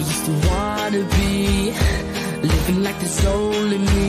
used to wanna be living like there's only me